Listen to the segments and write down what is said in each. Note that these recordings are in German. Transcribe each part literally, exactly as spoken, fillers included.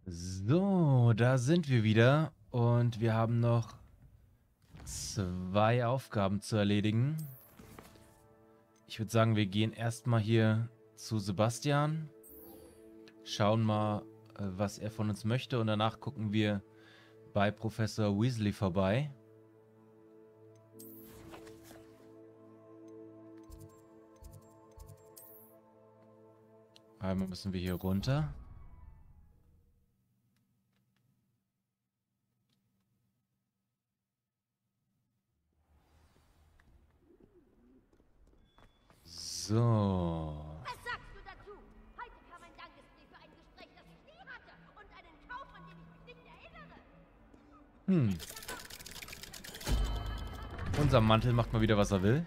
So, da sind wir wieder und wir haben noch zwei Aufgaben zu erledigen. Ich würde sagen, wir gehen erstmal hier zu Sebastian, schauen mal, äh, was er von uns möchte und danach gucken wir bei Professor Weasley vorbei. Einmal müssen wir hier runter. So. Was sagst du dazu? Heute kam ein Dankesbrief für ein Gespräch, das ich nie hatte. Und einen Kauf, an den ich mich nicht erinnere. Hm. Unser Mantel macht mal wieder, was er will.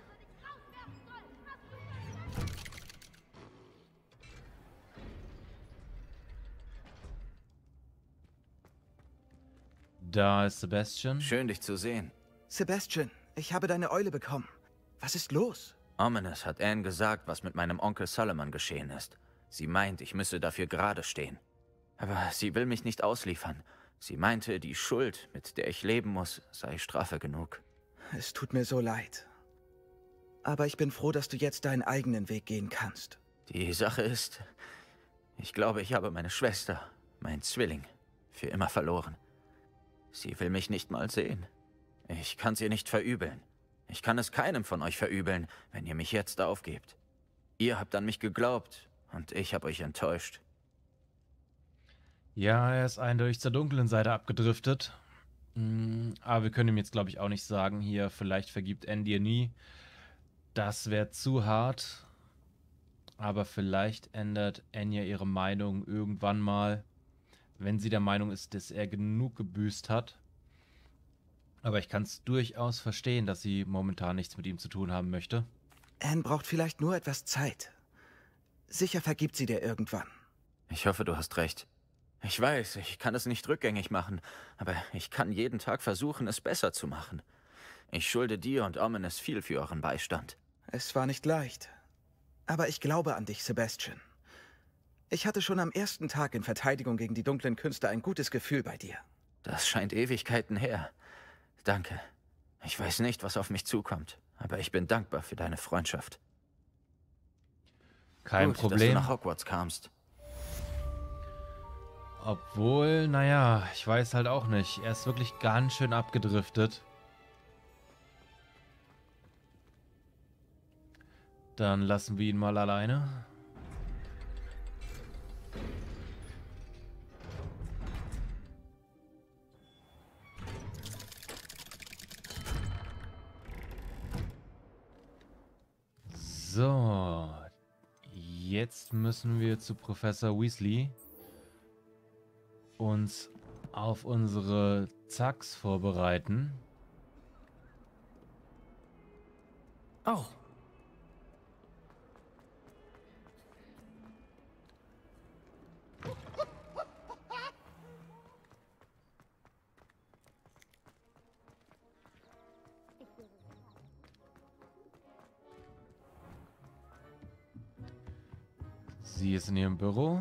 Da ist Sebastian. Schön, dich zu sehen. Sebastian, ich habe deine Eule bekommen. Was ist los? Ominous hat Anne gesagt, was mit meinem Onkel Solomon geschehen ist. Sie meint, ich müsse dafür gerade stehen. Aber sie will mich nicht ausliefern. Sie meinte, die Schuld, mit der ich leben muss, sei Strafe genug. Es tut mir so leid. Aber ich bin froh, dass du jetzt deinen eigenen Weg gehen kannst. Die Sache ist, ich glaube, ich habe meine Schwester, mein Zwilling, für immer verloren. Sie will mich nicht mal sehen. Ich kann sie nicht verübeln. Ich kann es keinem von euch verübeln, wenn ihr mich jetzt aufgebt. Ihr habt an mich geglaubt und ich habe euch enttäuscht. Ja, er ist eindeutig zur dunklen Seite abgedriftet. Mm, Aber wir können ihm jetzt, glaube ich, auch nicht sagen, hier, vielleicht vergibt Anne dir nie. Das wäre zu hart. Aber vielleicht ändert Anya ihre Meinung irgendwann mal, wenn sie der Meinung ist, dass er genug gebüßt hat. Aber ich kann es durchaus verstehen, dass sie momentan nichts mit ihm zu tun haben möchte. Anne braucht vielleicht nur etwas Zeit. Sicher vergibt sie dir irgendwann. Ich hoffe, du hast recht. Ich weiß, ich kann es nicht rückgängig machen, aber ich kann jeden Tag versuchen, es besser zu machen. Ich schulde dir und Ominous viel für euren Beistand. Es war nicht leicht. Aber ich glaube an dich, Sebastian. Ich hatte schon am ersten Tag in Verteidigung gegen die dunklen Künste ein gutes Gefühl bei dir. Das scheint Ewigkeiten her. Danke. Ich weiß nicht, was auf mich zukommt, aber ich bin dankbar für deine Freundschaft. Kein Gut, dass du Problem. nach Hogwarts kamst. Obwohl, naja, ich weiß halt auch nicht. Er ist wirklich ganz schön abgedriftet. Dann lassen wir ihn mal alleine. So, jetzt müssen wir zu Professor Weasley uns auf unsere Zacks vorbereiten. Oh. Sie ist in ihrem Büro.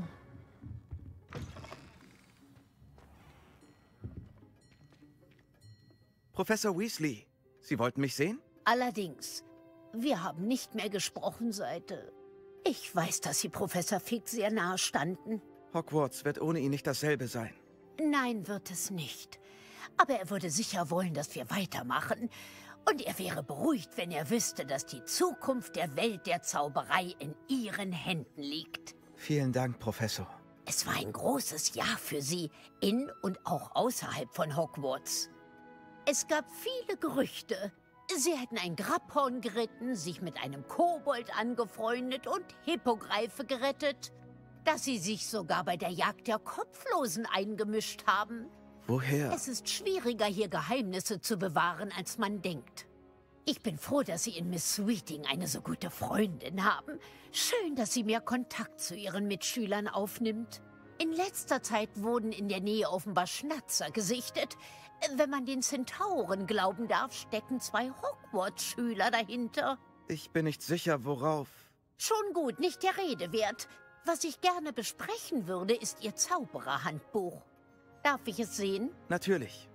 Professor Weasley, Sie wollten mich sehen? Allerdings, wir haben nicht mehr gesprochen seit... äh, Ich weiß, dass Sie Professor Fig sehr nahe standen. Hogwarts wird ohne ihn nicht dasselbe sein. Nein, wird es nicht. Aber er würde sicher wollen, dass wir weitermachen. Und er wäre beruhigt, wenn er wüsste, dass die Zukunft der Welt der Zauberei in Ihren Händen liegt. Vielen Dank, Professor. Es war ein großes Jahr für Sie, in und auch außerhalb von Hogwarts. Es gab viele Gerüchte. Sie hätten ein Grabhorn geritten, sich mit einem Kobold angefreundet und Hippogreife gerettet. Dass Sie sich sogar bei der Jagd der Kopflosen eingemischt haben. Woher? Es ist schwieriger, hier Geheimnisse zu bewahren, als man denkt. Ich bin froh, dass Sie in Miss Sweeting eine so gute Freundin haben. Schön, dass sie mehr Kontakt zu Ihren Mitschülern aufnimmt. In letzter Zeit wurden in der Nähe offenbar Schnatzer gesichtet. Wenn man den Zentauren glauben darf, stecken zwei Hogwarts-Schüler dahinter. Ich bin nicht sicher, worauf. Schon gut, nicht der Rede wert. Was ich gerne besprechen würde, ist Ihr Zaubererhandbuch. Darf ich es sehen? Natürlich.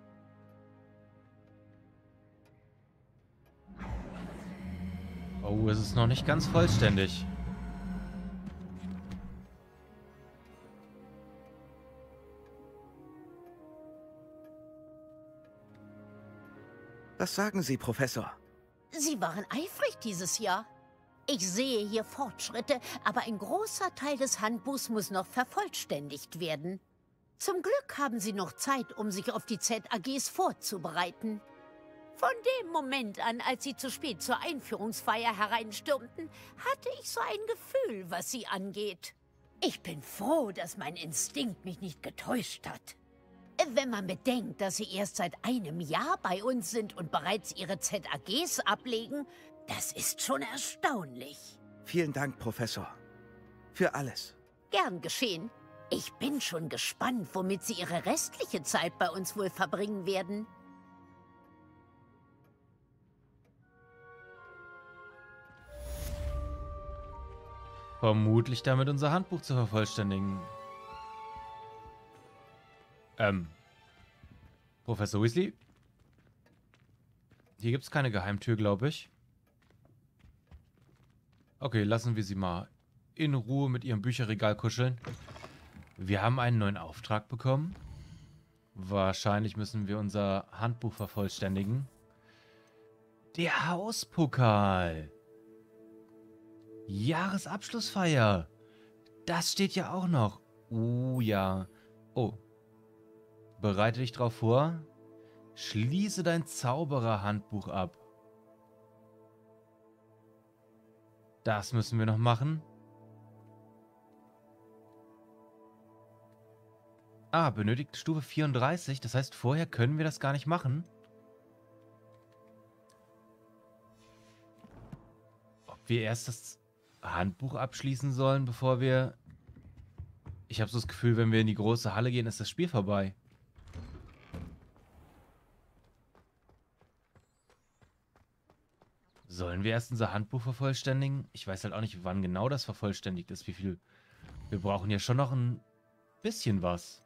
Oh, es ist noch nicht ganz vollständig. Was sagen Sie, Professor? Sie waren eifrig dieses Jahr. Ich sehe hier Fortschritte, aber ein großer Teil des Handbuchs muss noch vervollständigt werden. Zum Glück haben Sie noch Zeit, um sich auf die Z A Gs vorzubereiten. Von dem Moment an, als Sie zu spät zur Einführungsfeier hereinstürmten, hatte ich so ein Gefühl, was Sie angeht. Ich bin froh, dass mein Instinkt mich nicht getäuscht hat. Wenn man bedenkt, dass Sie erst seit einem Jahr bei uns sind und bereits Ihre Z A Gs ablegen, das ist schon erstaunlich. Vielen Dank, Professor. Für alles. Gern geschehen. Ich bin schon gespannt, womit Sie Ihre restliche Zeit bei uns wohl verbringen werden. Vermutlich damit unser Handbuch zu vervollständigen. Ähm, Professor Weasley? Hier gibt es keine Geheimtür, glaube ich. Okay, lassen wir sie mal in Ruhe mit ihrem Bücherregal kuscheln. Wir haben einen neuen Auftrag bekommen. Wahrscheinlich müssen wir unser Handbuch vervollständigen. Der Hauspokal. Jahresabschlussfeier. Das steht ja auch noch. Uh, ja. Oh. Bereite dich drauf vor. Schließe dein Zaubererhandbuch ab. Das müssen wir noch machen. Ah, benötigt Stufe vierunddreißig. Das heißt, vorher können wir das gar nicht machen. Ob wir erst das Handbuch abschließen sollen, bevor wir... Ich habe so das Gefühl, wenn wir in die große Halle gehen, ist das Spiel vorbei. Sollen wir erst unser Handbuch vervollständigen? Ich weiß halt auch nicht, wann genau das vervollständigt ist. Wie viel... Wir brauchen ja schon noch ein bisschen was.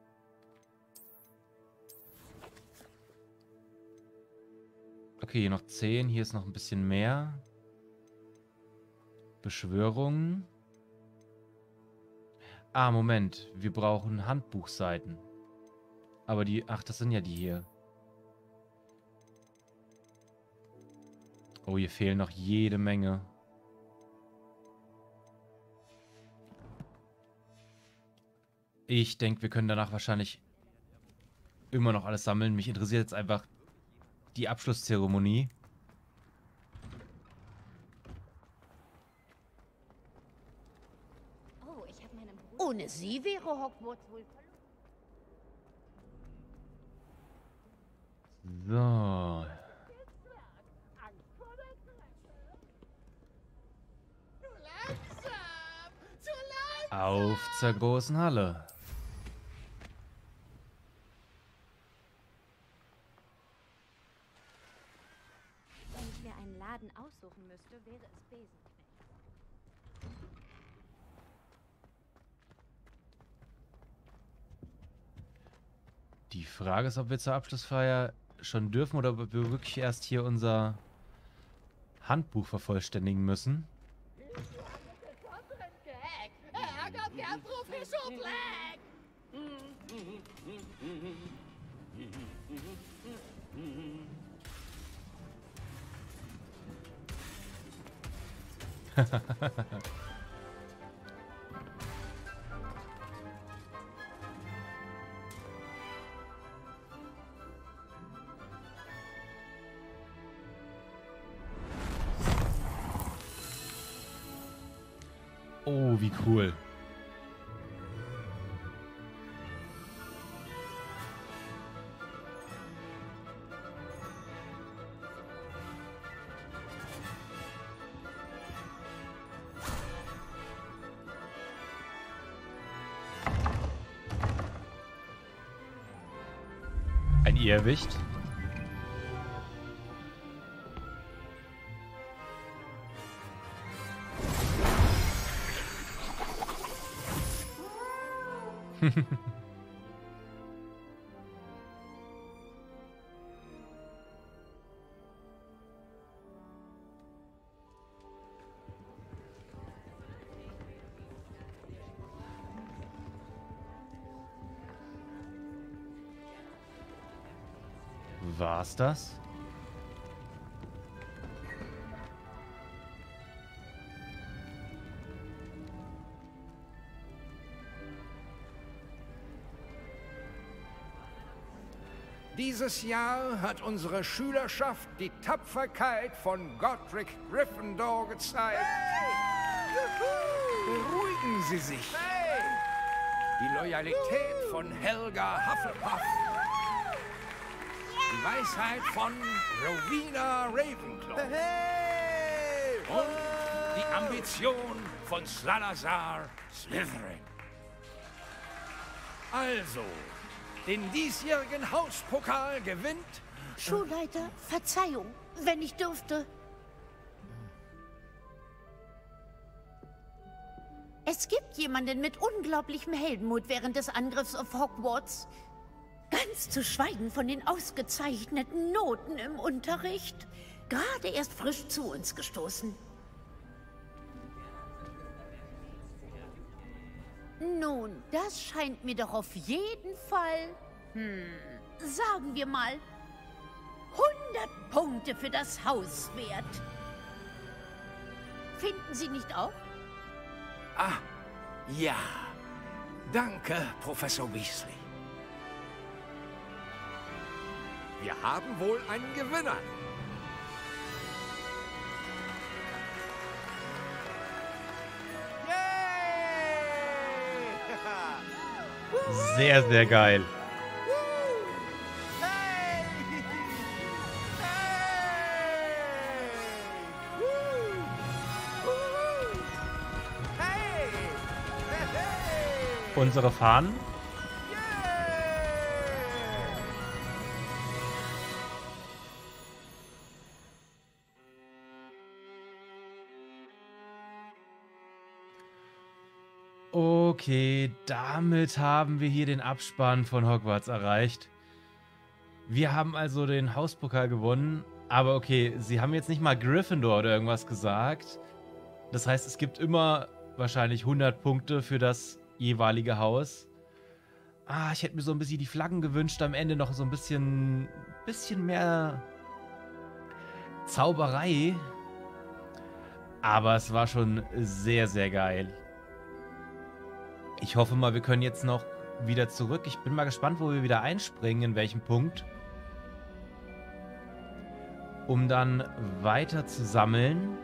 Okay, hier noch zehn. Hier ist noch ein bisschen mehr. Beschwörungen. Ah, Moment. Wir brauchen Handbuchseiten. Aber die... Ach, das sind ja die hier. Oh, hier fehlen noch jede Menge. Ich denke, wir können danach wahrscheinlich immer noch alles sammeln. Mich interessiert jetzt einfach die Abschlusszeremonie. Oh, ich habe meinen Bruder. Ohne Sie wäre Hogwarts wohl verloren. So. Auf zur großen Halle. Wenn ich mir einen Laden aussuchen müsste, wäre es Besenknecht. Die Frage ist, ob wir zur Abschlussfeier schon dürfen oder ob wir wirklich erst hier unser Handbuch vervollständigen müssen. Der Professor Black! Oh, wie cool. Ein Irrwicht. War's das? Dieses Jahr hat unsere Schülerschaft die Tapferkeit von Godric Gryffindor gezeigt. Beruhigen Sie sich. Die Loyalität von Helga Hufflepuff. Die Weisheit von Rowena Ravenclaw. Und die Ambition von Salazar Slytherin. Also, den diesjährigen Hauspokal gewinnt... Schulleiter, Verzeihung, wenn ich dürfte. Es gibt jemanden mit unglaublichem Heldenmut während des Angriffs auf Hogwarts. Ganz zu schweigen von den ausgezeichneten Noten im Unterricht. Gerade erst frisch zu uns gestoßen. Nun, das scheint mir doch auf jeden Fall, hm, sagen wir mal, hundert Punkte für das Haus wert. Finden Sie nicht auch? Ah, ja. Danke, Professor Weasley. Wir haben wohl einen Gewinner. Sehr, sehr geil. Unsere Fahnen. Okay, damit haben wir hier den Abspann von Hogwarts erreicht. Wir haben also den Hauspokal gewonnen, aber okay, sie haben jetzt nicht mal Gryffindor oder irgendwas gesagt. Das heißt, es gibt immer wahrscheinlich hundert Punkte für das jeweilige Haus. Ah, ich hätte mir so ein bisschen die Flaggen gewünscht, am Ende noch so ein bisschen, bisschen mehr Zauberei. Aber es war schon sehr, sehr geil. Ich hoffe mal, wir können jetzt noch wieder zurück. Ich bin mal gespannt, wo wir wieder einspringen, in welchem Punkt. Um dann weiter zu sammeln.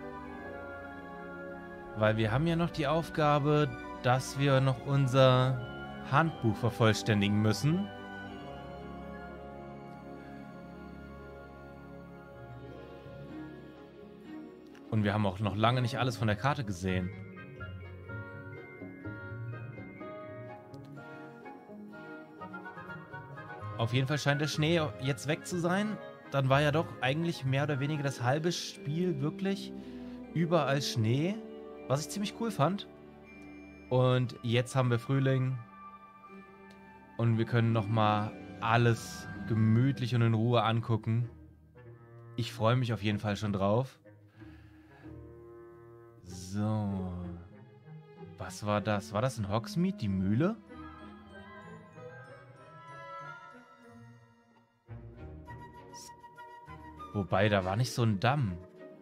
Weil wir haben ja noch die Aufgabe, dass wir noch unser Handbuch vervollständigen müssen. Und wir haben auch noch lange nicht alles von der Karte gesehen. Auf jeden Fall scheint der Schnee jetzt weg zu sein. Dann war ja doch eigentlich mehr oder weniger das halbe Spiel wirklich überall Schnee. Was ich ziemlich cool fand. Und jetzt haben wir Frühling. Und wir können nochmal alles gemütlich und in Ruhe angucken. Ich freue mich auf jeden Fall schon drauf. So. Was war das? War das in Hogsmeade, die Mühle? Wobei, da war nicht so ein Damm.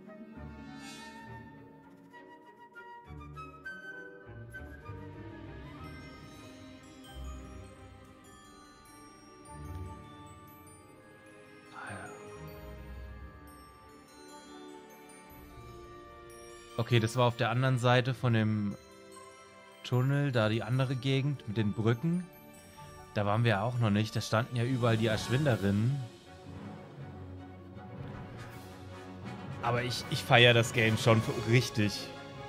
Okay, das war auf der anderen Seite von dem Tunnel, da die andere Gegend mit den Brücken. Da waren wir ja auch noch nicht. Da standen ja überall die Erschwinderinnen. Aber ich, ich feiere das Game schon richtig.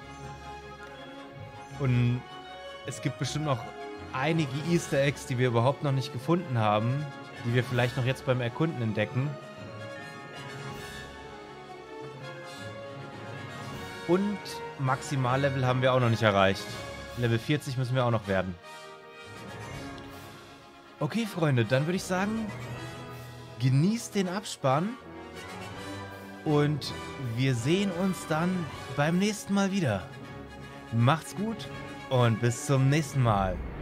Und es gibt bestimmt noch einige Easter Eggs, die wir überhaupt noch nicht gefunden haben, die wir vielleicht noch jetzt beim Erkunden entdecken. Und Maximallevel haben wir auch noch nicht erreicht. Level vierzig müssen wir auch noch werden. Okay, Freunde, dann würde ich sagen, genießt den Abspann und wir sehen uns dann beim nächsten Mal wieder. Macht's gut und bis zum nächsten Mal.